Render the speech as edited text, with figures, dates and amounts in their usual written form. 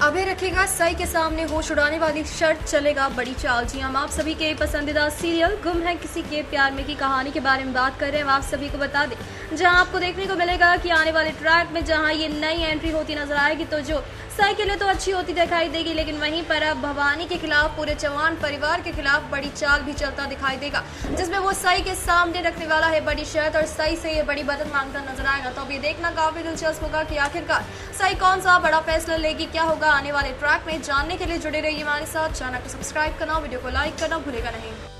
अभय रखेगा सई के सामने होश उड़ाने वाली शर्त, चलेगा बड़ी चाल। जी हम आप सभी के पसंदीदा सीरियल गुम है किसी के प्यार में की कहानी के बारे में बात कर रहे हैं। हम आप सभी को बता दें, जहां आपको देखने को मिलेगा कि आने वाले ट्रैक में जहां ये नई एंट्री होती नजर आएगी तो जो सई के लिए तो अच्छी होती दिखाई देगी, लेकिन वहीं पर अब भवानी के खिलाफ पूरे चौहान परिवार के खिलाफ बड़ी चाल भी चलता दिखाई देगा, जिसमें वो सई के सामने रखने वाला है बड़ी शर्त और सई से ये बड़ी मदद मांगता नजर आएगा। तो अब ये देखना काफी दिलचस्प होगा कि आखिरकार सई कौन सा बड़ा फैसला लेगी, क्या होगा आने वाले ट्रैक में। जानने के लिए जुड़े रहिए हमारे साथ। चैनल को सब्सक्राइब करना, वीडियो को लाइक करना भूलेगा नहीं।